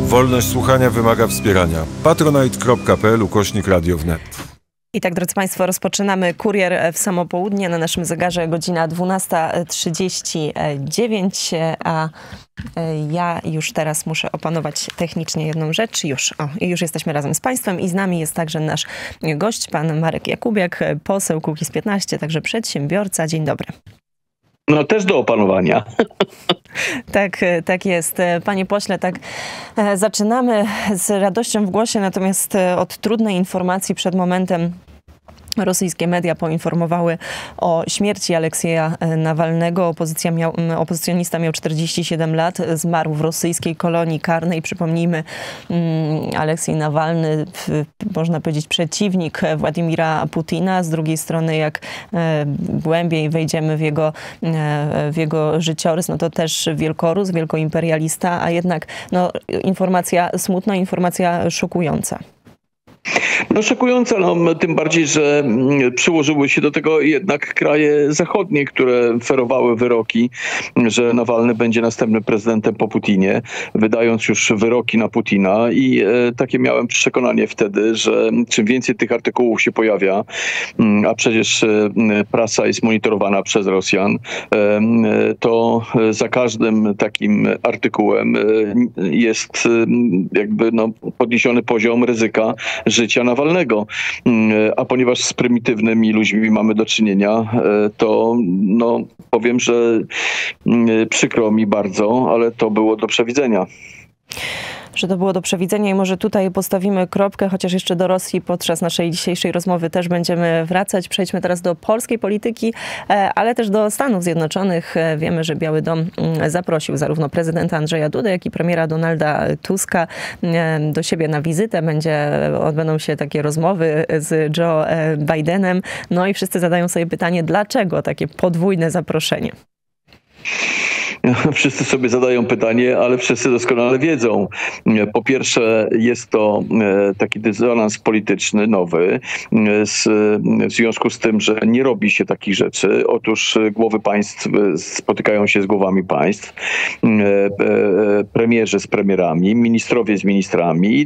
Wolność słuchania wymaga wspierania. patronite.pl/Radio wnet. I tak, drodzy Państwo, rozpoczynamy Kurier w samo południe. Na naszym zegarze godzina 12:39, a ja już teraz muszę opanować technicznie jedną rzecz. Już jesteśmy razem z Państwem i z nami jest także nasz gość, pan Marek Jakubiak, poseł Kukiz15, także przedsiębiorca. Dzień dobry. No też do opanowania. Tak jest. Panie pośle, tak zaczynamy z radością w głosie, natomiast od trudnej informacji przed momentem rosyjskie media poinformowały o śmierci Aleksieja Nawalnego. Opozycjonista miał 47 lat, zmarł w rosyjskiej kolonii karnej. Przypomnijmy, Aleksiej Nawalny, można powiedzieć przeciwnik Władimira Putina. Z drugiej strony, jak głębiej wejdziemy w jego życiorys, no to też wielkorus, wielkoimperialista, a jednak informacja smutna, informacja szokująca. No szokujące, tym bardziej, że przyłożyły się do tego jednak kraje zachodnie, które ferowały wyroki, że Nawalny będzie następnym prezydentem po Putinie, wydając już wyroki na Putina i takie miałem przekonanie wtedy, że czym więcej tych artykułów się pojawia, a przecież prasa jest monitorowana przez Rosjan, to za każdym takim artykułem jest jakby podniesiony poziom ryzyka życia Nawalnego. A ponieważ z prymitywnymi ludźmi mamy do czynienia, to powiem, że przykro mi bardzo, ale to było do przewidzenia. Że to było do przewidzenia i może tutaj postawimy kropkę, chociaż jeszcze do Rosji podczas naszej dzisiejszej rozmowy też będziemy wracać. Przejdźmy teraz do polskiej polityki, ale też do Stanów Zjednoczonych. Wiemy, że Biały Dom zaprosił zarówno prezydenta Andrzeja Dudę, jak i premiera Donalda Tuska do siebie na wizytę. Odbędą się takie rozmowy z Joe Bidenem. No i wszyscy zadają sobie pytanie, dlaczego takie podwójne zaproszenie? Wszyscy sobie zadają pytanie, ale wszyscy doskonale wiedzą. Po pierwsze, jest to taki dysonans polityczny nowy w związku z tym, że nie robi się takich rzeczy. Otóż głowy państw spotykają się z głowami państw, premierzy z premierami, ministrowie z ministrami.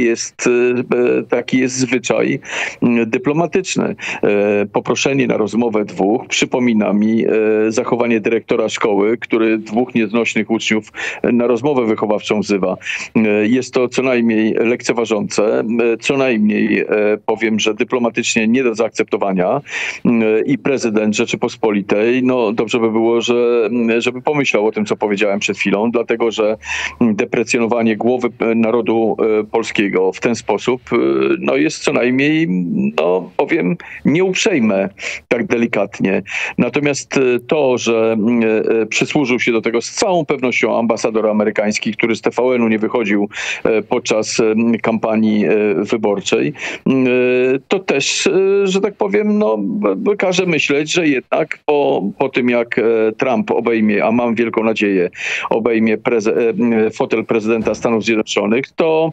Taki jest zwyczaj dyplomatyczny. Poproszenie na rozmowę dwóch przypomina mi zachowanie dyrektora szkoły, który dwóch nieznośnych uczniów na rozmowę wychowawczą wzywa. Jest to co najmniej lekceważące, co najmniej powiem, że dyplomatycznie nie do zaakceptowania i prezydent Rzeczypospolitej, dobrze by było, żeby pomyślał o tym, co powiedziałem przed chwilą, dlatego, że deprecjonowanie głowy narodu polskiego w ten sposób, jest co najmniej, powiem, nieuprzejme, tak delikatnie. Natomiast to, że przysłużył się do tego z całą pewnością ambasador amerykański, który z TVN-u nie wychodził podczas kampanii wyborczej, to też, że tak powiem, każe myśleć, że jednak po tym, jak Trump obejmie, a mam wielką nadzieję, obejmie fotel prezydenta Stanów Zjednoczonych,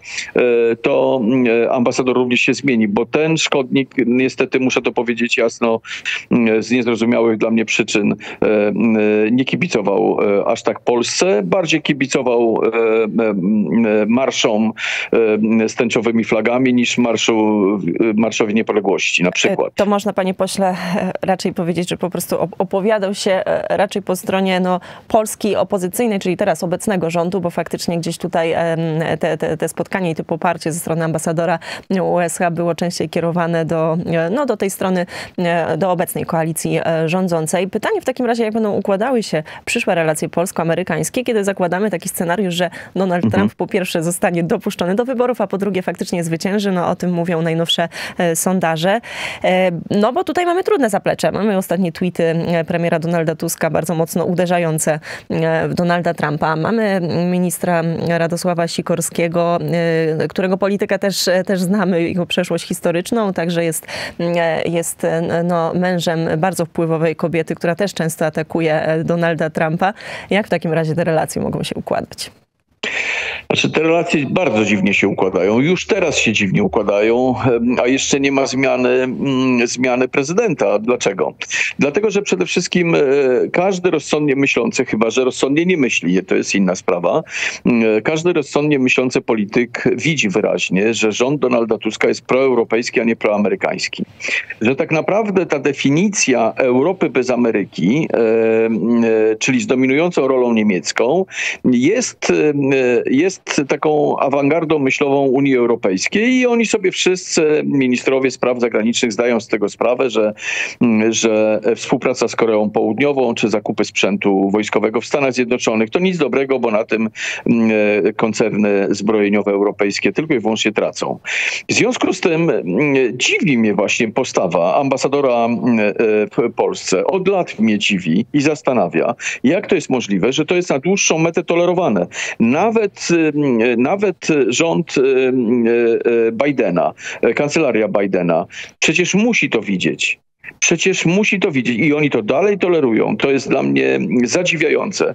to ambasador również się zmieni, bo ten szkodnik, niestety muszę to powiedzieć jasno, z niezrozumiałych dla mnie przyczyn nie kibicował aż tak Polsce, bardziej kibicował marszom z tęczowymi flagami niż Marszowi Niepodległości na przykład. To można, panie pośle, raczej powiedzieć, że po prostu opowiadał się raczej po stronie Polski opozycyjnej, czyli teraz obecnego rządu, bo faktycznie gdzieś tutaj te spotkanie i to poparcie ze strony ambasadora USA było częściej kierowane do tej strony, do obecnej koalicji rządzącej. Pytanie w takim razie, jak będą układały się przyszłe relacje polsko-amerykańskie, kiedy zakładamy taki scenariusz, że Donald Trump po pierwsze zostanie dopuszczony do wyborów, a po drugie faktycznie zwycięży. O tym mówią najnowsze sondaże. Bo tutaj mamy trudne zaplecze. Mamy ostatnie tweety premiera Donalda Tuska, bardzo mocno uderzające w Donalda Trumpa. Mamy ministra Radosława Sikorskiego, którego politykę też znamy, jego przeszłość historyczną, także jest mężem bardzo wpływowej kobiety, która też często atakuje Donalda Trumpa. Jak w takim razie te relacje mogą się układać? Znaczy, te relacje bardzo dziwnie się układają. Już teraz się dziwnie układają, a jeszcze nie ma zmiany prezydenta. Dlaczego? Dlatego, że przede wszystkim każdy rozsądnie myślący, chyba że rozsądnie nie myśli, to jest inna sprawa, każdy rozsądnie myślący polityk widzi wyraźnie, że rząd Donalda Tuska jest proeuropejski, a nie proamerykański. Że tak naprawdę ta definicja Europy bez Ameryki, czyli z dominującą rolą niemiecką, jest taką awangardą myślową Unii Europejskiej i oni sobie wszyscy, ministrowie spraw zagranicznych, zdają z tego sprawę, że współpraca z Koreą Południową czy zakupy sprzętu wojskowego w Stanach Zjednoczonych to nic dobrego, bo na tym koncerny zbrojeniowe europejskie tylko i wyłącznie tracą. W związku z tym dziwi mnie właśnie postawa ambasadora w Polsce. Od lat mnie dziwi i zastanawia, jak to jest możliwe, że to jest na dłuższą metę tolerowane. Nawet rząd Bidena, kancelaria Bidena, przecież musi to widzieć. Przecież musi to widzieć i oni to dalej tolerują. To jest dla mnie zadziwiające.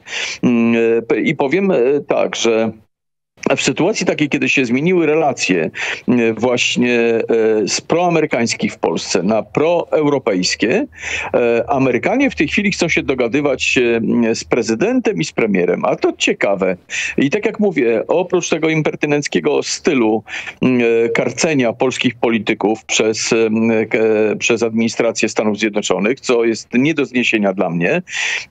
I powiem tak, że w sytuacji takiej, kiedy się zmieniły relacje właśnie z proamerykańskich w Polsce na proeuropejskie, Amerykanie w tej chwili chcą się dogadywać z prezydentem i z premierem. A to ciekawe. I tak jak mówię, oprócz tego impertynenckiego stylu karcenia polskich polityków przez administrację Stanów Zjednoczonych, co jest nie do zniesienia dla mnie,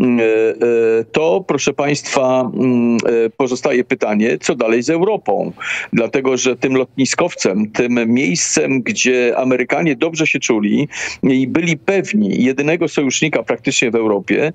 to proszę państwa pozostaje pytanie, co dalej z Europą, dlatego że tym lotniskowcem, tym miejscem, gdzie Amerykanie dobrze się czuli i byli pewni jedynego sojusznika praktycznie w Europie,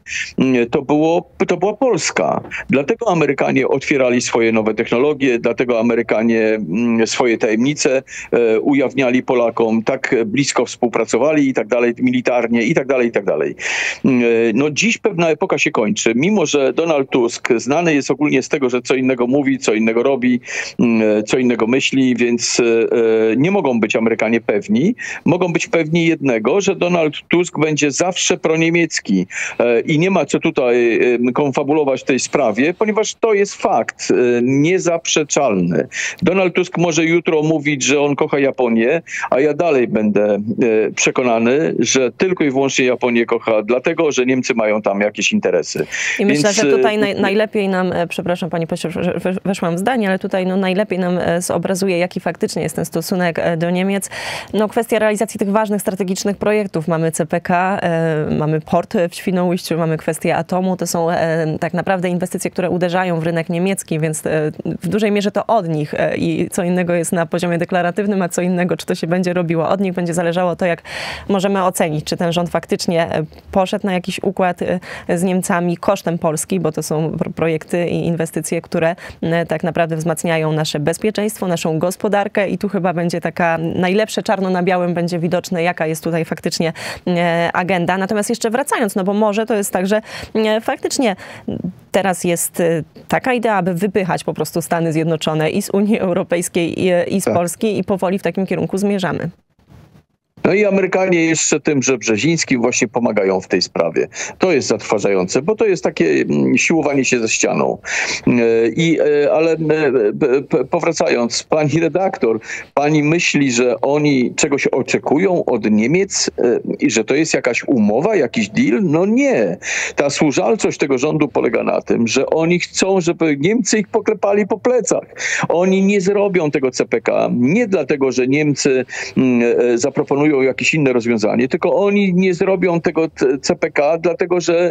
to była Polska. Dlatego Amerykanie otwierali swoje nowe technologie, dlatego Amerykanie swoje tajemnice ujawniali Polakom, tak blisko współpracowali i tak dalej, militarnie i tak dalej, i tak dalej. No dziś pewna epoka się kończy, mimo że Donald Tusk znany jest ogólnie z tego, że co innego mówi, co innego robi, co innego myśli, więc nie mogą być Amerykanie pewni. Mogą być pewni jednego, że Donald Tusk będzie zawsze proniemiecki i nie ma co tutaj konfabulować w tej sprawie, ponieważ to jest fakt niezaprzeczalny. Donald Tusk może jutro mówić, że on kocha Japonię, a ja dalej będę przekonany, że tylko i wyłącznie Japonię kocha dlatego, że Niemcy mają tam jakieś interesy. I myślę, że tutaj najlepiej nam, przepraszam panie pośle, że weszłam w zdanie, ale tutaj najlepiej nam zobrazuje, jaki faktycznie jest ten stosunek do Niemiec. Kwestia realizacji tych ważnych strategicznych projektów. Mamy CPK, mamy port w Świnoujściu, mamy kwestię atomu. To są tak naprawdę inwestycje, które uderzają w rynek niemiecki, więc w dużej mierze to od nich i co innego jest na poziomie deklaratywnym, a co innego, czy to się będzie robiło. Od nich będzie zależało to, jak możemy ocenić, czy ten rząd faktycznie poszedł na jakiś układ z Niemcami kosztem Polski, bo to są projekty i inwestycje, które tak naprawdę wzmacniają nasze bezpieczeństwo, naszą gospodarkę i tu chyba będzie taka najlepsze czarno na białym będzie widoczne, jaka jest tutaj faktycznie agenda. Natomiast jeszcze wracając, bo może to jest tak, że faktycznie teraz jest taka idea, aby wypychać po prostu Stany Zjednoczone i z Unii Europejskiej i z Polski i powoli w takim kierunku zmierzamy. No i Amerykanie jeszcze tym, że Brzezińskim właśnie pomagają w tej sprawie. To jest zatrważające, bo to jest takie siłowanie się ze ścianą. Ale powracając, pani redaktor, pani myśli, że oni czegoś oczekują od Niemiec i że to jest jakaś umowa, jakiś deal? No nie. Ta służalczość tego rządu polega na tym, że oni chcą, żeby Niemcy ich poklepali po plecach. Oni nie zrobią tego CPK nie dlatego, że Niemcy zaproponują jakieś inne rozwiązanie, tylko oni nie zrobią tego CPK, dlatego że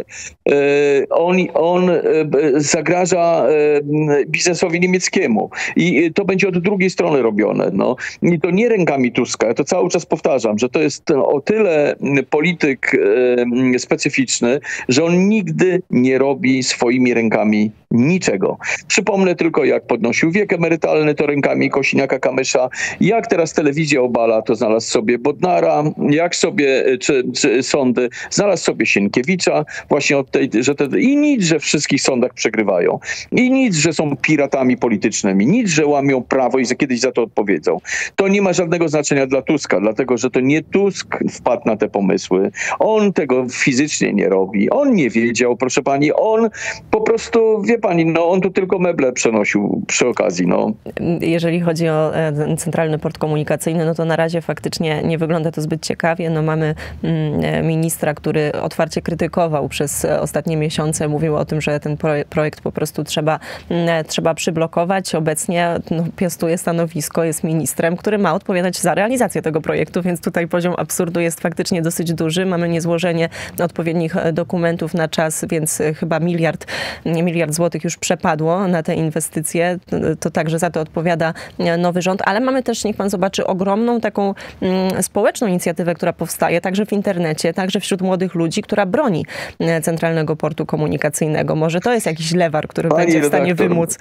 on zagraża biznesowi niemieckiemu. I to będzie od drugiej strony robione. No. I to nie rękami Tuska. Ja to cały czas powtarzam, że to jest o tyle polityk specyficzny, że on nigdy nie robi swoimi rękami niczego. Przypomnę tylko, jak podnosił wiek emerytalny, to rękami Kosiniaka-Kamysza. Jak teraz telewizja obala, to znalazł sobie Bodnara, jak sobie, czy sądy, znalazł sobie Sienkiewicza właśnie od tej, i nic, że w wszystkich sądach przegrywają. I nic, że są piratami politycznymi. Nic, że łamią prawo i kiedyś za to odpowiedzą. To nie ma żadnego znaczenia dla Tuska, dlatego że to nie Tusk wpadł na te pomysły. On tego fizycznie nie robi. On nie wiedział, proszę pani. On po prostu, wie pani, no on tu tylko meble przenosił przy okazji. No. Jeżeli chodzi o Centralny Port Komunikacyjny, no to na razie faktycznie nie wygląda to zbyt ciekawie. No mamy ministra, który otwarcie krytykował przez ostatnie miesiące, mówił o tym, że ten projekt po prostu trzeba przyblokować. Obecnie piastuje stanowisko, jest ministrem, który ma odpowiadać za realizację tego projektu, więc tutaj poziom absurdu jest faktycznie dosyć duży. Mamy niezłożenie odpowiednich dokumentów na czas, więc chyba miliard złotych już przepadło na te inwestycje. To także za to odpowiada nowy rząd, ale mamy też, niech pan zobaczy, ogromną taką społeczną inicjatywę, która powstaje także w internecie, także wśród młodych ludzi, która broni Centralnego Portu Komunikacyjnego. Może to jest jakiś lewar, który będzie w stanie wymóc.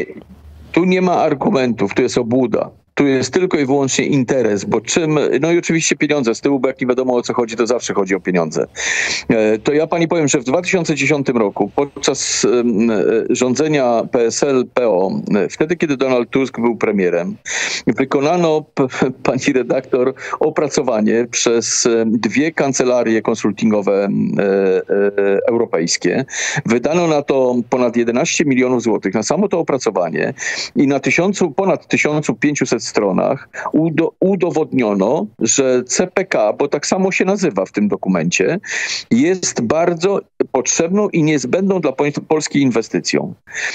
Tu nie ma argumentów, tu jest obłuda. Tu jest tylko i wyłącznie interes, bo no i oczywiście pieniądze z tyłu, bo jak nie wiadomo o co chodzi, to zawsze chodzi o pieniądze. To ja pani powiem, że w 2010 roku podczas rządzenia PSL-PO, wtedy kiedy Donald Tusk był premierem, wykonano, pani redaktor, opracowanie przez 2 kancelarie konsultingowe europejskie. Wydano na to ponad 11 milionów złotych, na samo to opracowanie i na ponad 1500 stronach udowodniono, że CPK, bo tak samo się nazywa w tym dokumencie, jest bardzo potrzebną i niezbędną dla Polski inwestycją.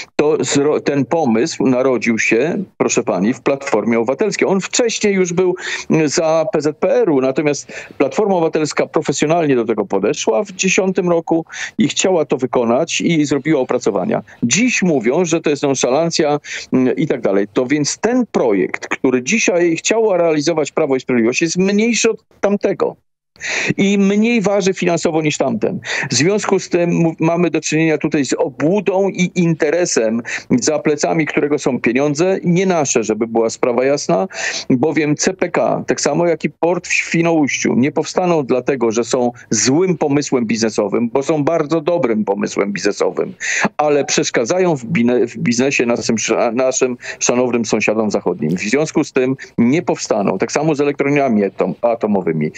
Ten pomysł narodził się, proszę pani, w Platformie Obywatelskiej. On wcześniej już był za PZPR-u, natomiast Platforma Obywatelska profesjonalnie do tego podeszła w 2010 roku i chciała to wykonać i zrobiła opracowania. Dziś mówią, że to jest nonszalancja i tak dalej. To więc ten projekt, który dzisiaj chciało realizować Prawo i Sprawiedliwość, jest mniejszy od tamtego. I mniej waży finansowo niż tamten. W związku z tym mamy do czynienia tutaj z obłudą i interesem, za plecami którego są pieniądze, nie nasze, żeby była sprawa jasna, bowiem CPK, tak samo jak i port w Świnoujściu, nie powstaną dlatego, że są złym pomysłem biznesowym, bo są bardzo dobrym pomysłem biznesowym, ale przeszkadzają w biznesie naszym szanownym sąsiadom zachodnim. W związku z tym nie powstaną. Tak samo z elektrowniami atomowymi.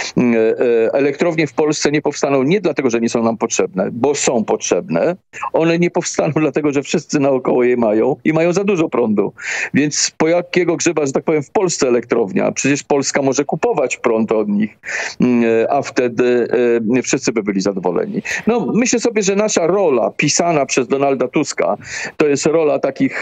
Elektrownie w Polsce nie powstaną nie dlatego, że nie są nam potrzebne, bo są potrzebne. One nie powstaną dlatego, że wszyscy naokoło je mają i mają za dużo prądu. Więc po jakiego grzyba, że tak powiem, w Polsce elektrownia? Przecież Polska może kupować prąd od nich, a wtedy wszyscy by byli zadowoleni. No, myślę sobie, że nasza rola pisana przez Donalda Tuska to jest rola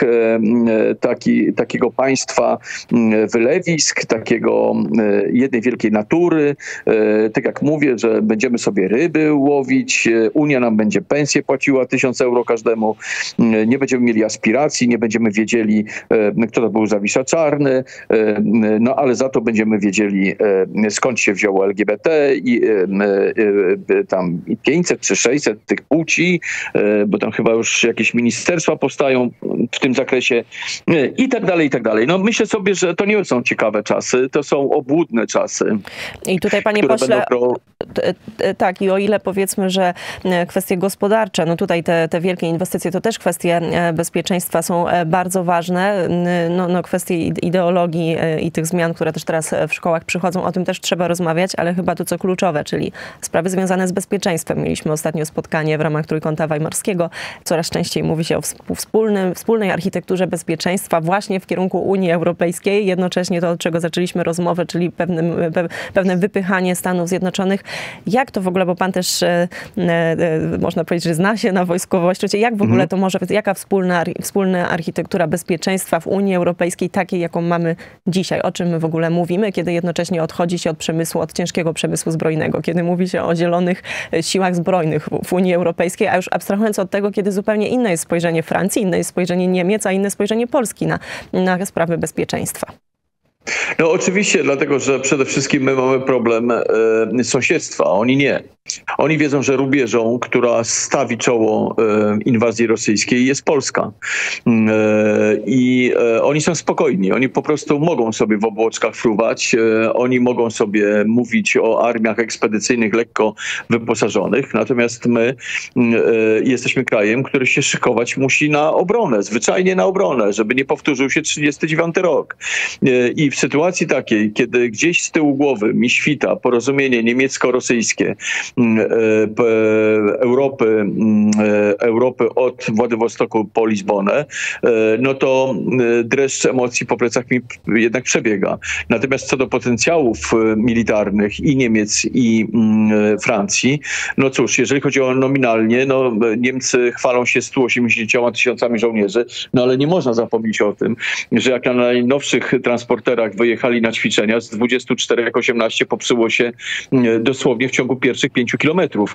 takiego państwa wylewisk, takiego jednej wielkiej natury. Tak jak mówię, że będziemy sobie ryby łowić, Unia nam będzie pensję płaciła 1000 euro każdemu, nie będziemy mieli aspiracji, nie będziemy wiedzieli, kto to był Zawisza Czarny, no ale za to będziemy wiedzieli, skąd się wzięło LGBT i tam 500 czy 600 tych płci, bo tam chyba już jakieś ministerstwa powstają w tym zakresie i tak dalej, i tak dalej. No myślę sobie, że to nie są ciekawe czasy, to są obłudne czasy. I tutaj, panie pośle, tak, i o ile powiedzmy, że kwestie gospodarcze, no tutaj te wielkie inwestycje to też kwestie bezpieczeństwa są bardzo ważne. No kwestie ideologii i tych zmian, które też teraz w szkołach przychodzą, o tym też trzeba rozmawiać, ale chyba to co kluczowe, czyli sprawy związane z bezpieczeństwem. Mieliśmy ostatnio spotkanie w ramach Trójkąta Weimarskiego. Coraz częściej mówi się o wspólnej architekturze bezpieczeństwa właśnie w kierunku Unii Europejskiej. Jednocześnie to, od czego zaczęliśmy rozmowę, czyli pewne wypychanie Stanów Zjednoczonych. Jak to w ogóle, bo pan też można powiedzieć, że zna się na wojskowości, jak w ogóle to może, jaka wspólna architektura bezpieczeństwa w Unii Europejskiej, takiej, jaką mamy dzisiaj? O czym my w ogóle mówimy, kiedy jednocześnie odchodzi się od przemysłu, od ciężkiego przemysłu zbrojnego, kiedy mówi się o zielonych siłach zbrojnych w Unii Europejskiej, a już abstrahując od tego, kiedy zupełnie inne jest spojrzenie Francji, inne jest spojrzenie Niemiec, a inne spojrzenie Polski na sprawy bezpieczeństwa. No oczywiście, dlatego że przede wszystkim my mamy problem sąsiedztwa, oni nie. Oni wiedzą, że rubieżą, która stawi czoło inwazji rosyjskiej, jest Polska. I oni są spokojni, oni po prostu mogą sobie w obłoczkach fruwać, oni mogą sobie mówić o armiach ekspedycyjnych lekko wyposażonych, natomiast my jesteśmy krajem, który się szykować musi na obronę, zwyczajnie na obronę, żeby nie powtórzył się 1939 rok. I w sytuacji takiej, kiedy gdzieś z tyłu głowy mi świta porozumienie niemiecko-rosyjskie Europy od Władywostoku po Lizbonę, no to dreszcz emocji po plecach mi jednak przebiega. Natomiast co do potencjałów militarnych i Niemiec, i Francji, no cóż, jeżeli chodzi o nominalnie, no Niemcy chwalą się 180 tysiącami żołnierzy, no ale nie można zapomnieć o tym, że jak na najnowszych transporterach wyjechali na ćwiczenia, z 24 18 popsuło się dosłownie w ciągu pierwszych 5 kilometrów.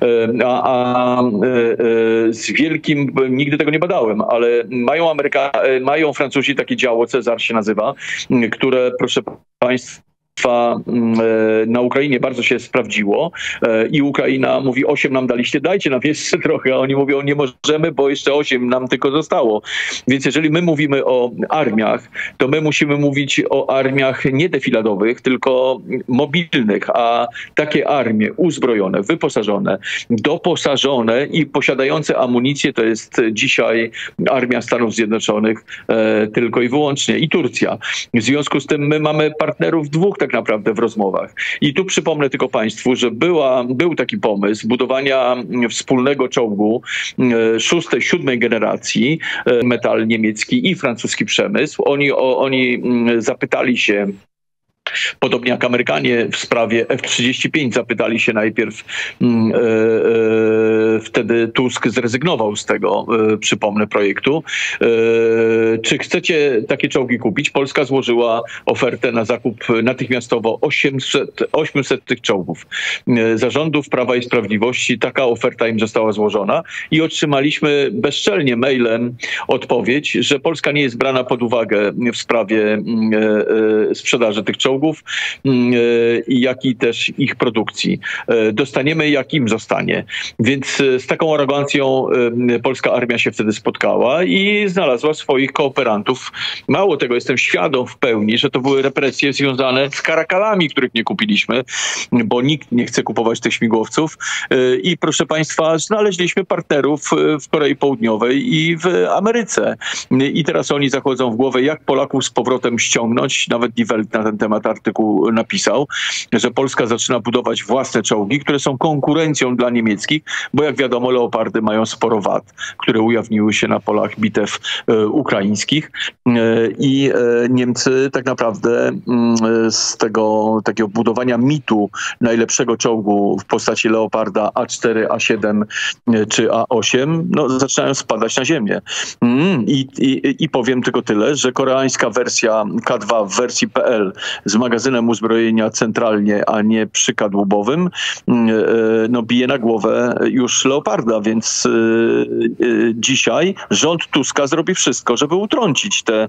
Z wielkim, nigdy tego nie badałem, ale mają Francuzi takie działo, Cezar się nazywa, które, proszę państwa, na Ukrainie bardzo się sprawdziło i Ukraina mówi: 8 nam daliście, dajcie nam jeszcze trochę, a oni mówią: nie możemy, bo jeszcze 8 nam tylko zostało. Więc jeżeli my mówimy o armiach, to my musimy mówić o armiach nie defiladowych, tylko mobilnych, a takie armie uzbrojone, wyposażone, doposażone i posiadające amunicję to jest dzisiaj armia Stanów Zjednoczonych tylko i wyłącznie, i Turcja. W związku z tym my mamy partnerów dwóch tak naprawdę w rozmowach. I tu przypomnę tylko państwu, że był taki pomysł budowania wspólnego czołgu 6., 7. generacji, metal niemiecki i francuski przemysł. Oni zapytali się, podobnie jak Amerykanie w sprawie F-35, zapytali się najpierw, wtedy Tusk zrezygnował z tego, przypomnę, projektu. Czy chcecie takie czołgi kupić? Polska złożyła ofertę na zakup natychmiastowo 800 tych czołgów. Za rządów Prawa i Sprawiedliwości taka oferta im została złożona i otrzymaliśmy bezczelnie mailem odpowiedź, że Polska nie jest brana pod uwagę w sprawie sprzedaży tych czołgów, jak i też ich produkcji. Dostaniemy, jak im zostanie. Więc z taką arogancją polska armia się wtedy spotkała i znalazła swoich kooperantów. Mało tego, jestem świadom w pełni, że to były represje związane z Karakalami, których nie kupiliśmy, bo nikt nie chce kupować tych śmigłowców. I proszę państwa, znaleźliśmy partnerów w Korei Południowej i w Ameryce. I teraz oni zachodzą w głowę, jak Polaków z powrotem ściągnąć. Nawet Die Welt na ten temat artykuł napisał, że Polska zaczyna budować własne czołgi, które są konkurencją dla niemieckich, bo jak wiadomo, Leopardy mają sporo wad, które ujawniły się na polach bitew ukraińskich i Niemcy tak naprawdę z tego takiego budowania mitu najlepszego czołgu w postaci Leoparda A4, A7 czy A8, no, zaczynają spadać na ziemię. I powiem tylko tyle, że koreańska wersja K2 w wersji PL z magazynem uzbrojenia centralnie, a nie przykadłubowym, no bije na głowę już Leoparda, więc dzisiaj rząd Tuska zrobi wszystko, żeby utrącić te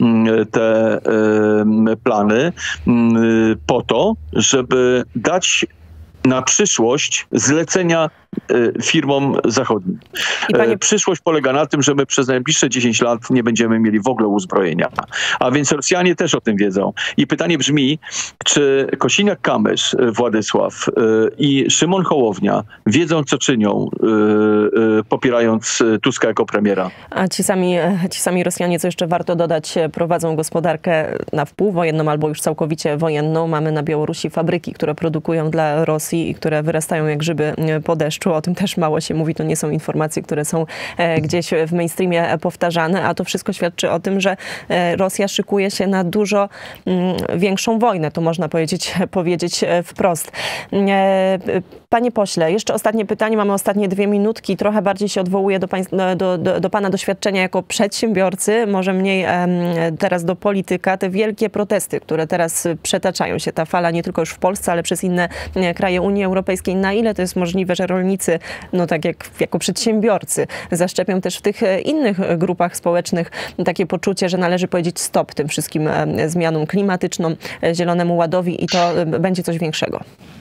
plany po to, żeby dać na przyszłość zlecenia firmom zachodnim. Przyszłość polega na tym, że my przez najbliższe 10 lat nie będziemy mieli w ogóle uzbrojenia. A więc Rosjanie też o tym wiedzą. I pytanie brzmi, czy Kosiniak-Kamysz, Władysław i Szymon Hołownia wiedzą, co czynią, popierając Tuska jako premiera? A ci sami Rosjanie, co jeszcze warto dodać, prowadzą gospodarkę na wpół wojenną albo już całkowicie wojenną. Mamy na Białorusi fabryki, które produkują dla Rosji i które wyrastają jak grzyby po deszczu. O tym też mało się mówi. To nie są informacje, które są gdzieś w mainstreamie powtarzane, a to wszystko świadczy o tym, że Rosja szykuje się na dużo większą wojnę. To można powiedzieć wprost. Panie pośle, jeszcze ostatnie pytanie. Mamy ostatnie 2 minutki. Trochę bardziej się odwołuję do pana doświadczenia jako przedsiębiorcy, może mniej teraz do polityka. Te wielkie protesty, które teraz przetaczają się, ta fala nie tylko już w Polsce, ale przez inne kraje Unii Europejskiej. Na ile to jest możliwe, że rolnicy rolnicy, no tak jak jako przedsiębiorcy, zaszczepią też w tych innych grupach społecznych takie poczucie, że należy powiedzieć stop tym wszystkim zmianom klimatycznym, Zielonemu Ładowi i to będzie coś większego.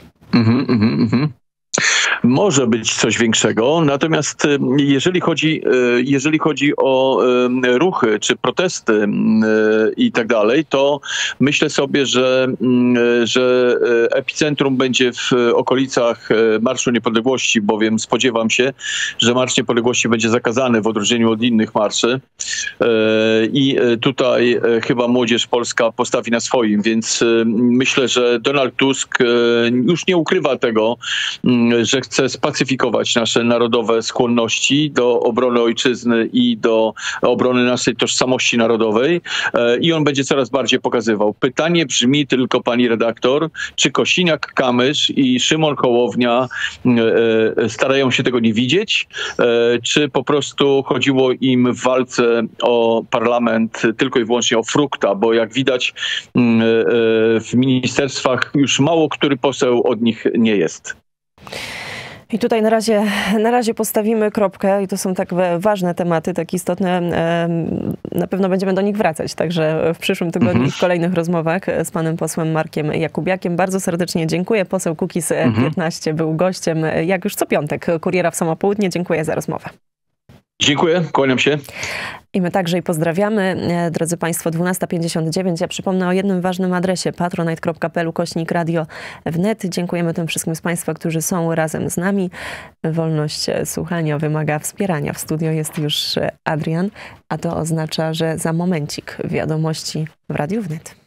Może być coś większego, natomiast jeżeli chodzi o ruchy czy protesty i tak dalej, to myślę sobie, że epicentrum będzie w okolicach Marszu Niepodległości, bowiem spodziewam się, że Marsz Niepodległości będzie zakazany w odróżnieniu od innych marszy i tutaj chyba młodzież polska postawi na swoim, więc myślę, że Donald Tusk już nie ukrywa tego, że chce spacyfikować nasze narodowe skłonności do obrony ojczyzny i do obrony naszej tożsamości narodowej i on będzie coraz bardziej pokazywał. Pytanie brzmi tylko, pani redaktor, czy Kosiniak-Kamysz i Szymon Hołownia starają się tego nie widzieć, czy po prostu chodziło im w walce o parlament tylko i wyłącznie o frukta, bo jak widać w ministerstwach już mało który poseł od nich nie jest. I tutaj na razie postawimy kropkę i to są tak ważne tematy, tak istotne. Na pewno będziemy do nich wracać, także w przyszłym tygodniu i w kolejnych rozmowach z panem posłem Markiem Jakubiakiem. Bardzo serdecznie dziękuję. Poseł Kukiz 15 był gościem, jak już co piątek, Kuriera w samo południe. Dziękuję za rozmowę. Dziękuję, kłaniam się. I my także i pozdrawiamy. Drodzy Państwo, 12:59. Ja przypomnę o jednym ważnym adresie, patronite.pl/radio wnet. Dziękujemy tym wszystkim z Państwa, którzy są razem z nami. Wolność słuchania wymaga wspierania. W studio jest już Adrian, a to oznacza, że za momencik wiadomości w Radiu Wnet.